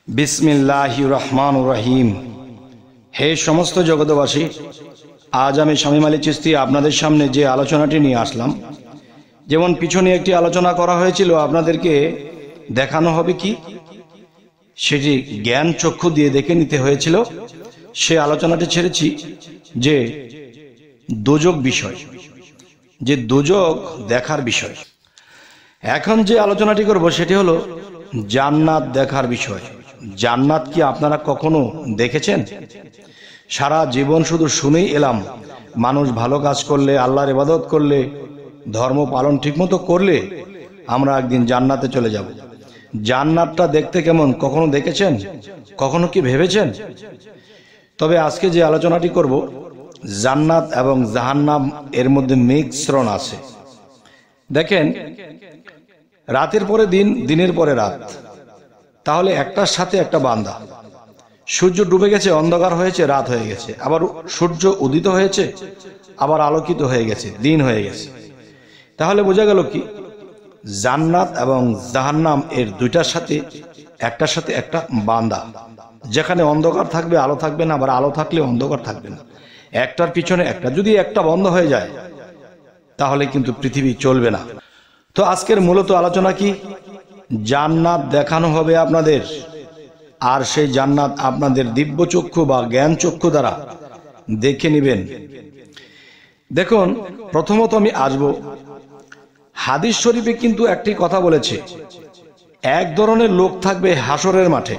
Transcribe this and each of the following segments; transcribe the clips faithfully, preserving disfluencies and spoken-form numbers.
बिस्मिल्लाहिर रहमानिर रहीम। हे समस्त जगतबासी, आज आमी शामीम आলী চিশতি আপনাদের সামনে যে আলোচনাটি নিয়ে আসলাম, যেমন পিছনে একটি আলোচনা করা হয়েছিল, আপনাদেরকে দেখানো হবে কি সেটি জ্ঞান চক্ষু দিয়ে দেখে নিতে হয়েছিল। সে আলোচনাটি ছেড়েছি যে দোজক বিষয়, যে দোজক দেখার বিষয়। এখন যে আলোচনাটি করব সেটি হলো জান্নাত দেখার বিষয়। জান্নাত কি আপনারা কখনো দেখেছেন? সারা জীবন শুধু শুনেই এলাম, মানুষ ভালো কাজ করলে, আল্লাহর ইবাদত করলে, ধর্ম পালন ঠিকমতো করলে আমরা একদিন জান্নাতে চলে যাব। জান্নাতটা দেখতে কেমন কখনো দেখেছেন? কখনো কি ভেবেছেন? তবে আজকে যে আলোচনাটি করব, জান্নাত এবং জাহান্নাম এর মধ্যে মিশ্রণ আছে। দেখেন, রাতের পরে দিন, দিনের পরে রাত, তাহলে একটার সাথে একটা বান্দা। সূর্য ডুবে গেছে, অন্ধকার হয়েছে, রাত হয়ে গেছে, আবার সূর্য উদিত হয়েছে, আবার আলোকিত হয়ে গেছে, দিন হয়ে গেছে। তাহলে বোঝা গেল কি, জান্নাত এবং জাহান্নাম এর দুইটার সাথে একটার সাথে একটা বান্দা। যেখানে অন্ধকার থাকবে আলো থাকবে না, আবার আলো থাকলে অন্ধকার থাকবে না, একটার পিছনে একটা। যদি একটা বন্ধ হয়ে যায় তাহলে কিন্তু পৃথিবী চলবে না। তো আজকের মূলত আলোচনা কি, জান্নাত দেখানো হবে আপনাদের, আর সেই জান্নাত আপনাদের দিব্য চক্ষু বা জ্ঞান চক্ষু দ্বারা দেখে নেবেন। দেখুন, প্রথমত আমি আসব, হাদিস শরীফে কিন্তু একটি কথা বলেছে, এক ধরনের লোক থাকবে হাসরের মাঠে।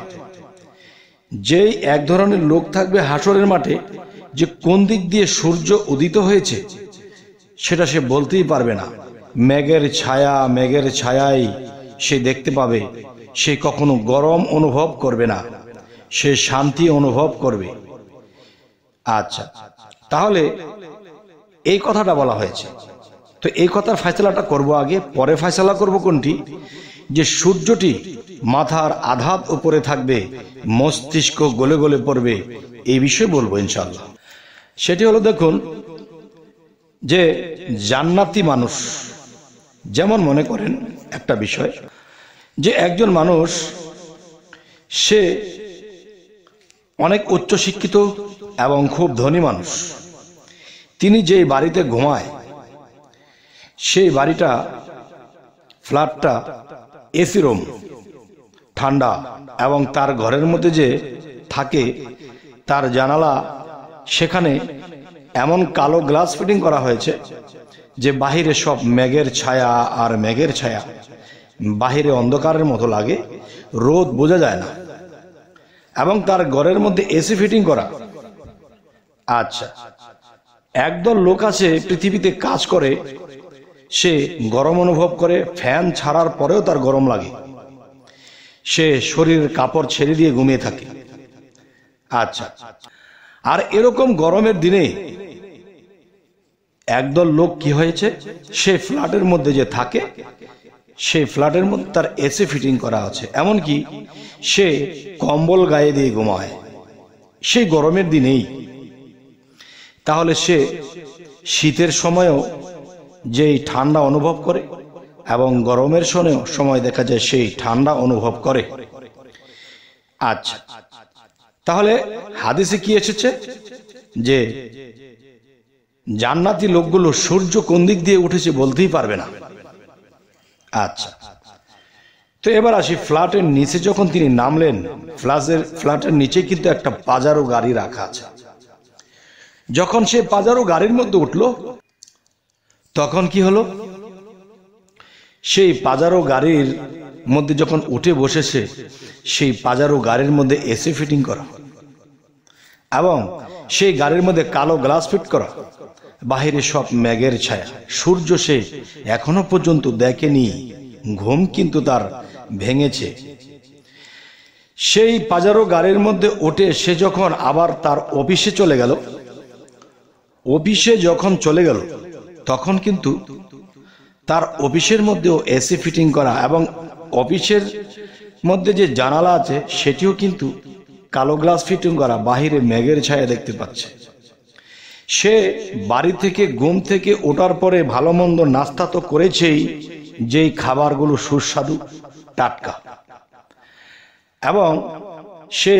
যেই এক ধরনের লোক থাকবে হাসরের মাঠে, যে কোন দিক দিয়ে সূর্য উদিত হয়েছে সেটা সে বলতেই পারবে না। মেঘের ছায়া, মেঘের ছায়াই সে দেখতে পাবে। সে কখনো গরম অনুভব করবে না, সে শান্তি অনুভব করবে। আচ্ছা, তাহলে এই কথাটা বলা হয়েছে। তো এই কথার ফয়সালাটা করব আগে, পরে ফয়সালা করব কোনটি, যে সূর্যটি মাথার আধাত উপরে থাকবে, মস্তিষ্ক গলে গলে পড়বে, এই বিষয়ে বলবো ইনশাআল্লাহ। সেটি হলো, দেখুন, যে জান্নাতি মানুষ, যেমন মনে করেন একটা বিষয়, যে একজন মানুষ সে অনেক উচ্চ শিক্ষিত এবং খুব ধনী মানুষ। তিনি যেই বাড়িতে ঘুমায় সেই বাড়িটা, ফ্ল্যাটটা এসি রুম, ঠান্ডা, এবং তার ঘরের মধ্যে যে থাকে তার জানালা, সেখানে এমন কালো গ্লাস ফিটিং করা হয়েছে যে বাহিরে সব মেঘের ছায়া আর মেঘের ছায়া, বাহিরে অন্ধকারের মতো লাগে, রোদ বোঝা যায় না, এবং তার ঘরের মধ্যে এসি ফিটিং করা। আচ্ছা, একদল লোক আছে পৃথিবীতে কাজ করে, সে গরম অনুভব করে, ফ্যান ছাড়ার পরেও তার গরম লাগে, সে শরীরের কাপড় ছেড়ে দিয়ে ঘুমিয়ে থাকে। আচ্ছা, আর এরকম গরমের দিনে একদল লোক কি হয়েছে, সে ফ্ল্যাটের মধ্যে যে থাকে, সেই ফ্ল্যাটের মধ্যে তার এসি ফিটিং করা আছে, এমনকি সে কম্বল গায়ে দিয়ে ঘুমায় সেই গরমের দিনেই। তাহলে সে শীতের সময়ও যেই ঠান্ডা অনুভব করে, এবং গরমের সময় সময় দেখা যায় সেই ঠান্ডা অনুভব করে। আচ্ছা, তাহলে হাদিসে কি এসেছে, যে জান্নাতি লোকগুলো সূর্য কোন দিক দিয়ে উঠেছে বলতেই পারবে না। আচ্ছা, তো এবার আসি, ফ্ল্যাটের নিচে যখন তিনি নামলেন, ফ্ল্যাটের ফ্ল্যাটের নিচে কিন্তু একটা পাজারো গাড়ি রাখা আছে। যখন সে পাজারো গাড়ির মধ্যে উঠল, তখন কি হলো, সেই পাজারো গাড়ির মধ্যে যখন উঠে বসেছে, সেই পাজারো গাড়ির মধ্যে এসি ফিটিং করা, এবং সেই গাড়ির মধ্যে কালো গ্লাস ফিট করা, বাহিরে সব মেঘের ছায়া, সূর্য সে এখনো পর্যন্ত দেখেনি, ঘুম কিন্তু তার ভেঙেছে। সেই পাজারো গাড়ির মধ্যে উঠে সে যখন আবার তার অফিসে চলে গেল, অফিসে যখন চলে গেল তখন কিন্তু তার অফিসের মধ্যেও এসি ফিটিং করা, এবং অফিসের মধ্যে যে জানালা আছে সেটিও কিন্তু কালো গ্লাস ফিটিং করা, বাহিরে মেঘের ছায়া দেখতে পাচ্ছে। সে বাড়ি থেকে, ঘুম থেকে ওঠার পরে ভালো মন্দ নাস্তা তো করেছেই, যেই খাবারগুলো সুস্বাদু টাটকা, এবং সে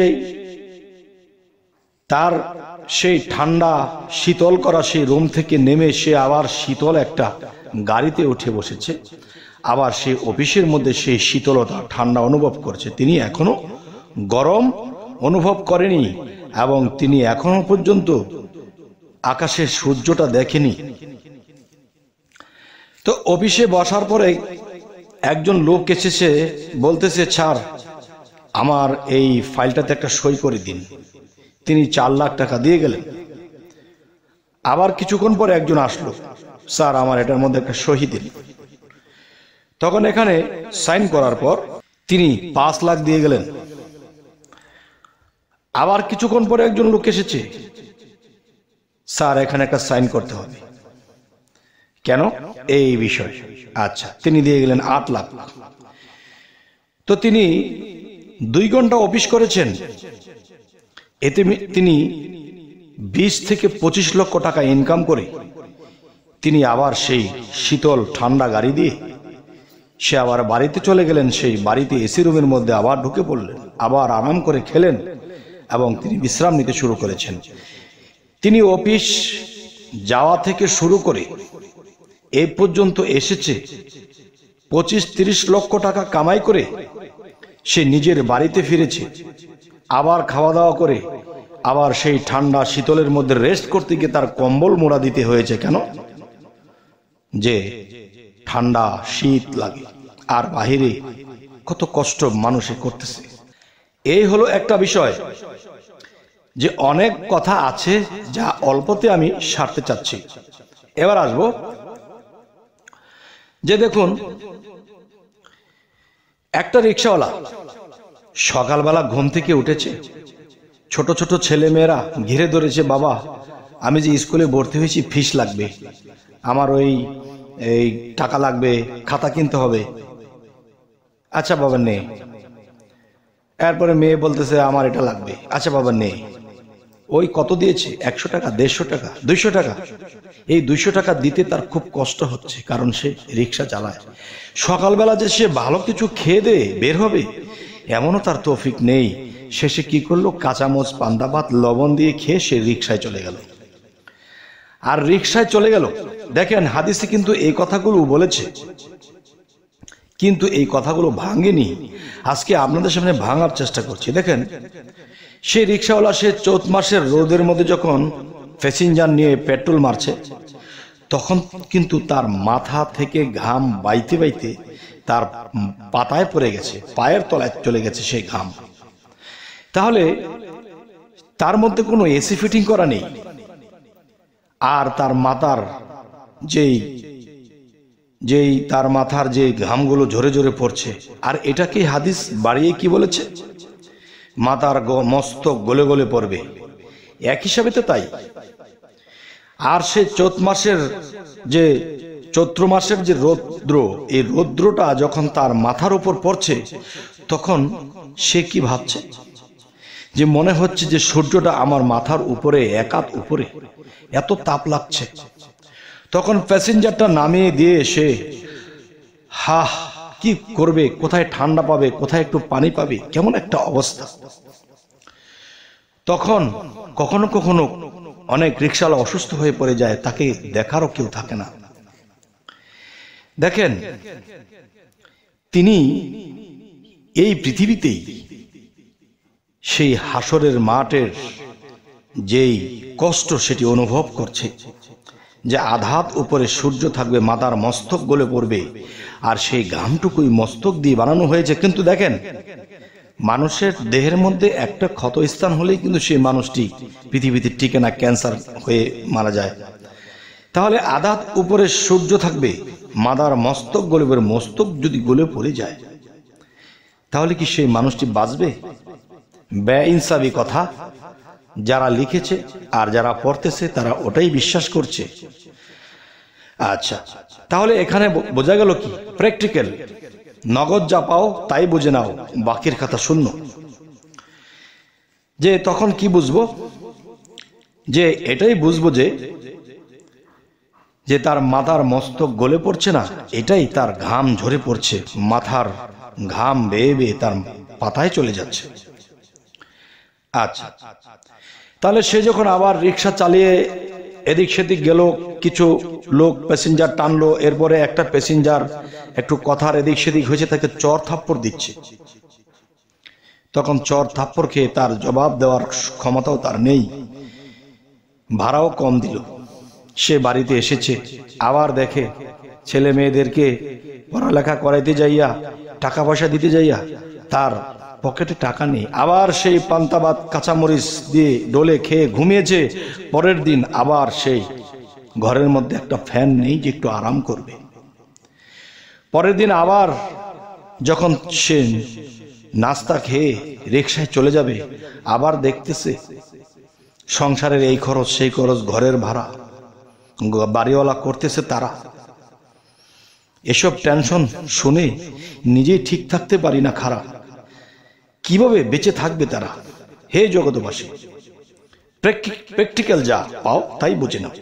তার সেই ঠান্ডা শীতল করা সেই রুম থেকে নেমে সে আবার শীতল একটা গাড়িতে উঠে বসেছে, আবার সে অফিসের মধ্যে সেই শীতলতা ঠান্ডা অনুভব করছে। তিনি এখনো গরম অনুভব করেনি এবং তিনি এখনো পর্যন্ত আকাশের সূর্যটা দেখেনি। তো অফিসে বসার পরে একজন লোক এসেছে, বলতেছে, স্যার আমার এই ফাইলটাতে একটা সই করে দিন। তিনি চার লাখ টাকা দিয়ে গেলেন। আবার কিছুক্ষণ পরে একজন আসলো, স্যার আমার এটার মধ্যে একটা সই দিন। তখন এখানে সাইন করার পর তিনি পাঁচ লাখ দিয়ে গেলেন। আবার কিছুক্ষণ পরে একজন লোক এসেছে, স্যার এখানে একটা সাইন করতে হবে। কেন? এই বিষয়। আচ্ছা, তিনি দিয়ে গেলেন আট লাখ। তো তিনি দুই ঘন্টা অফিস করেছেন, এতে তিনি বিশ থেকে পঁচিশ লক্ষ টাকা ইনকাম করে তিনি আবার সেই শীতল ঠান্ডা গাড়ি দিয়ে সে আবার বাড়িতে চলে গেলেন। সেই বাড়িতে এসি রুমের মধ্যে আবার ঢুকে পড়লেন, আবার আরাম করে খেলেন এবং তিনি বিশ্রাম নিতে শুরু করেছেন। তিনি অফিস যাওয়া থেকে শুরু করে এ পর্যন্ত এসেছে পঁচিশ তিরিশ লক্ষ টাকা কামাই করে সে নিজের বাড়িতে ফিরেছে, আবার খাওয়া দাওয়া করে আবার সেই ঠান্ডা শীতলের মধ্যে রেস্ট করতে গিয়ে তার কম্বল মোড়া দিতে হয়েছে। কেন? যে ঠান্ডা শীত লাগে আর বাহিরে কত কষ্ট মানুষে করতেছে। এই হলো একটা বিষয়, যে অনেক কথা আছে যা অল্পতে আমি সারতে চাচ্ছি। এবার আসবো যে দেখুন, একটা রিক্সাওয়ালা সকালবেলা ঘুম থেকে উঠেছে, ছোট ছোট ছেলে মেয়েরা ঘিরে ধরেছে, বাবা আমি যে স্কুলে ভর্তি হয়েছি ফিস লাগবে, আমার ওই এই টাকা লাগবে, খাতা কিনতে হবে। আচ্ছা বাবা নে। এরপরে মেয়ে বলতেছে আমার এটা লাগবে। আচ্ছা বাবা নে। ওই কত দিয়েছে? একশো টাকা, দেড়শো টাকা, দুইশো টাকা। এই দুইশো টাকা দিতে তার খুব কষ্ট হচ্ছে, কারণ সে রিক্সা চালায়। সকালবেলা যে সে ভালো কিছু খেয়ে দে বের হবে এমনও তার তৌফিক নেই। শেষে কি করলো? কাঁচামচ পান্তা ভাত লবণ দিয়ে খেয়ে সে রিক্সায় চলে গেল। আর রিক্সায় চলে গেল। দেখেন হাদিসে কিন্তু এই কথাগুলো বলেছে, কিন্তু এই কথাগুলো ভাঙেনি। আজকে আপনাদের সামনে ভাঙার চেষ্টা করছি। দেখেন সে রিক্সাওয়ালা সে চৈত মাসের রোদের মধ্যে যখন প্যাসেঞ্জার নিয়ে পেট্রোল মারছে, তখন কিন্তু তার মাথা থেকে ঘাম বাইতে বাইতে তার পাতায় পড়ে গেছে, পায়ের তলায় চলে গেছে সেই ঘাম। তাহলে তার মধ্যে কোনো এসি ফিটিং করা নেই, আর তার মাথার যেই যেই তার মাথার যে ঘামগুলো ঝরে ঝরে পড়ছে, আর এটাকে হাদিস বাড়িয়ে কি বলেছে? মাথার মস্তক গলে গলে পড়বে। এক হিসাবে তো তাই। আর সে চৈত মাসের যে চৈত্র মাসের যে রৌদ্র, এই রৌদ্রটা যখন তার মাথার উপর পড়ছে, তখন সে কি ভাবছে? যে মনে হচ্ছে যে সূর্যটা আমার মাথার উপরে, একাত উপরে, এত তাপ লাগছে। তখন প্যাসেঞ্জারটা নামিয়ে দিয়ে সে হা কি করবে, কোথায় ঠান্ডা পাবে, কোথায় একটু পানি পাবে, কেমন একটা অবস্থা। তখন কখনো কখনো অনেক রিক্সাওয়ালা অসুস্থ হয়ে পড়ে যায়, তাকে দেখারও কেউ থাকে না। দেখেন তিনি এই পৃথিবীতেই সেই হাসরের মাঠের যেই কষ্ট সেটি অনুভব করছে, যে আধাত উপরে সূর্য থাকবে, মাথার মস্তক গলে পড়বে, আর সেই ঘামটুকুই মস্তক দিয়ে বানানো হয়েছে। কিন্তু দেখেন মানুষের দেহের মধ্যে একটা ক্ষতস্থান হলেই কিন্তু সেই মানুষটি পৃথিবীতে টিকে না, ক্যান্সার হয়ে মারা যায়। তাহলে আধাত উপরে সূর্য থাকবে, মাথার মস্তক গলে পড়ে, মস্তক যদি গলে পড়ে যায় তাহলে কি সেই মানুষটি বাঁচবে? বেইনসাফি কথা যারা লিখেছে আর যারা পড়তেছে তারা ওটাই বিশ্বাস করছে। আচ্ছা, তাহলে এখানে বোঝা গেল কি? প্র্যাকটিক্যাল, নগদ যা পাও তাই বুঝে নাও, বাকির কথা শূন্য। যে তখন কি বুঝবো? যে এটাই বুঝবো যে যে তার মাথার মস্তক গলে পড়ছে না, এটাই তার ঘাম ঝরে পড়ছে, মাথার ঘাম বেয়ে বেয়ে তার পাতায় চলে যাচ্ছে। আচ্ছা, তাহলে সে যখন আবার রিক্সা চালিয়ে এদিক সেদিক গেল, কিছু লোক প্যাসেঞ্জার টানলো, এরপরে একটা প্যাসেঞ্জার একটু কথার এদিক সেদিক হয়েছে, তাকে চর থাপ্পড় দিচ্ছে। তখন চর থাপ্পড় খেয়ে তার জবাব দেওয়ার ক্ষমতাও তার নেই, ভাড়াও কম দিল। সে বাড়িতে এসেছে, আবার দেখে ছেলে মেয়েদেরকে পড়ালেখা করাইতে যাইয়া, টাকা পয়সা দিতে যাইয়া তার পকেটে টাকা নেই। আবার সেই পান্তা ভাত কাঁচামরিচ দিয়ে ডোলে খেয়ে ঘুমিয়েছে। পরের দিন আবার সেই ঘরের মধ্যে একটা ফ্যান নেই যে একটু আরাম করবে। পরের দিন আবার যখন সে নাস্তা খেয়ে রিকশায় চলে যাবে, আবার দেখতেছে সংসারের এই খরচ সেই খরচ, ঘরের ভাড়া, বাড়িওয়ালা করতেছে তারা। এসব টেনশন শুনে নিজেই ঠিক থাকতে পারি না, খারাপ কিভাবে বেঁচে থাকবে তারা? হে জগতবাসী, প্র্যাকটিক্যাল যা পাও তাই বুঝে নাও।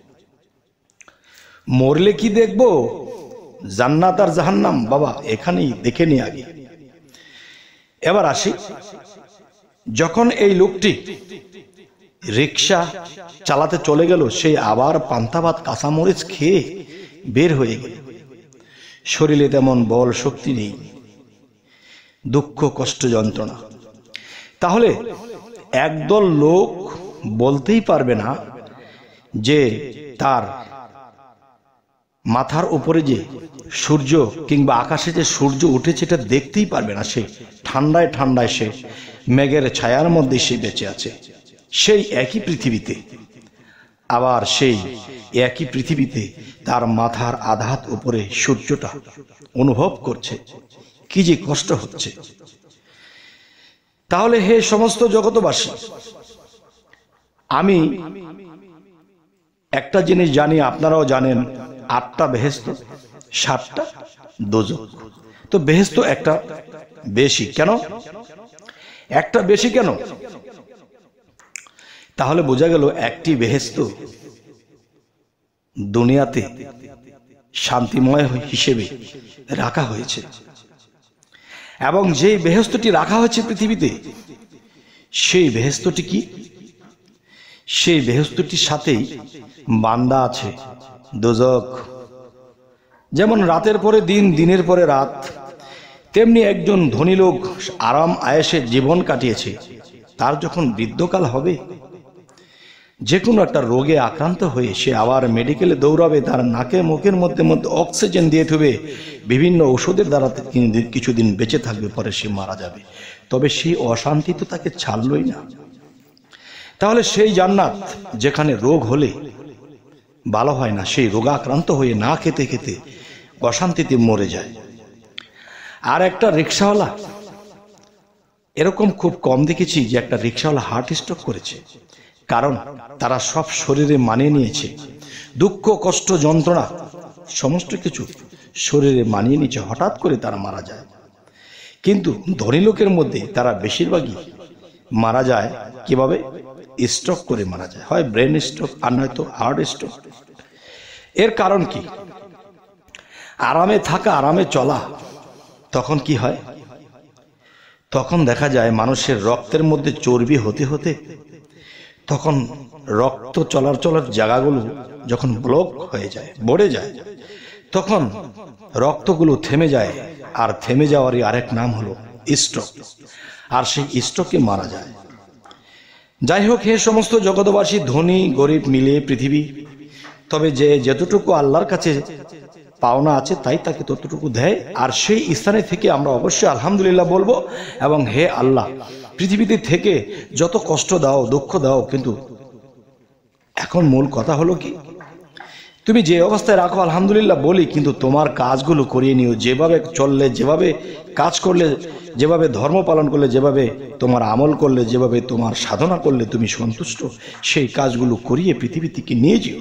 মরলে কি দেখবো, জান্নাত আর জাহান্নাম বাবা এখানেই দেখে নি আগে। এবার আসি, যখন এই লোকটি রিক্সা চালাতে চলে গেল, সে আবার পান্তা ভাত কাঁচামরিচ খেয়ে বের হয়ে গেল। শরীরে তেমন বল শক্তি নেই, দুঃখ কষ্ট যন্ত্রণা। তাহলে একদল লোক বলতেই পারবে না যে তার মাথার উপরে যে সূর্য কিংবা আকাশে যে সূর্য উঠেছে এটা দেখতেই পারবে না। সে ঠান্ডায় ঠান্ডায় সে মেঘের ছায়ার মধ্যে সে বেঁচে আছে, সেই একই পৃথিবীতে। আবার সেই একই পৃথিবীতে তার মাথার আধাত উপরে সূর্যটা অনুভব করছে, কি যে কষ্ট হচ্ছে। তাহলে হে সমস্ত জগতবাসী, আমি একটা জিনিস জানি, আপনারাও জানেন, আটটা বেহেশত, সাতটা দোজখ। তো বেহেশত একটা বেশি কেন, একটা বেশি কেন? তাহলে বোঝা গেল একটি বেহেশত দুনিয়াতে শান্তিময় হিসেবে রাখা হয়েছে, এবং যেই বেহেশতটি রাখা হয়েছে পৃথিবীতে, সেই বেহেশতটি কি? সেই বেহেশতটির সাথেই বান্দা আছে দোজখ। যেমন রাতের পরে দিন, দিনের পরে রাত, তেমনি একজন ধনী লোক আরাম আয়েশে জীবন কাটিয়েছে, তার যখন বৃদ্ধকাল হবে, যে কোনো একটা রোগে আক্রান্ত হয়ে সে আবার মেডিকেলে দৌড়াবে, তার নাকে মুখের মধ্যে মধ্যে অক্সিজেন দিয়ে থবে, বিভিন্ন ওষুধের দ্বারা কিছুদিন বেঁচে থাকবে, পরে সে মারা যাবে। তবে সেই অশান্তি তো তাকে ছাড়লই না। তাহলে সেই জান্নাত যেখানে রোগ হলে ভালো হয় না, সেই রোগাক্রান্ত হয়ে না খেতে খেতে অশান্তিতে মরে যায়। আর একটা রিক্সাওয়ালা, এরকম খুব কম দেখেছি যে একটা রিক্সাওয়ালা হার্ট স্ট্রোক করেছে, কারণ তারা সব শরীরে মানিয়ে নিয়েছে, দুঃখ কষ্ট যন্ত্রণা সমস্ত কিছু শরীরে মানিয়ে নিয়েছে, হঠাৎ করে তারা মারা যায়। কিন্তু ধনী লোকের মধ্যে তারা বেশিরভাগই মারা যায় কিভাবে? স্ট্রোক করে মারা যায়, হয় ব্রেন স্ট্রোক আর নয়তো হার্ট স্ট্রোক। এর কারণ কি? আরামে থাকা, আরামে চলা, তখন কি হয়? তখন দেখা যায় মানুষের রক্তের মধ্যে চর্বি হতে হতে তখন রক্ত চলার চলার জায়গাগুলো যখন ব্লক হয়ে যায়, বড়ে যায়, তখন রক্তগুলো থেমে যায়, আর থেমে যাওয়ারই আরেক নাম হলো স্ট্রোক, আর সেই স্ট্রোকে মারা যায়। যাই হোক, হে সমস্ত জগৎবাসী, ধনী গরিব মিলিয়ে পৃথিবী, তবে যে যতটুকু আল্লাহর কাছে পাওনা আছে তাই তাকে ততটুকু দেয়, আর সেই স্থানে থেকে আমরা অবশ্যই আলহামদুলিল্লাহ বলবো। এবং হে আল্লাহ, পৃথিবীতে থেকে যত কষ্ট দাও, দুঃখ দাও, কিন্তু এখন মূল কথা হলো কি, তুমি যে অবস্থায় রাখো আলহামদুলিল্লাহ বলি, কিন্তু তোমার কাজগুলো করিয়ে নিও। যেভাবে চললে, যেভাবে কাজ করলে, যেভাবে ধর্ম পালন করলে, যেভাবে তোমার আমল করলে, যেভাবে তোমার সাধনা করলে তুমি সন্তুষ্ট, সেই কাজগুলো করিয়ে পৃথিবী থেকে নিয়ে যেও।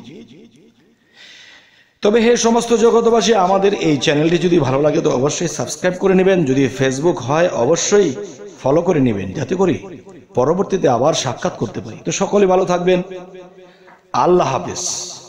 তবে হে সমস্ত জগৎবাসী, আমাদের এই চ্যানেলটি যদি ভালো লাগে তো অবশ্যই সাবস্ক্রাইব করে নেবেন, যদি ফেসবুক হয় অবশ্যই ফলো করে নেবেন, যাতে করে পরবর্তীতে আবার সাক্ষাৎ করতে পারি। তো সকলে ভালো থাকবেন, আল্লাহ হাফেজ।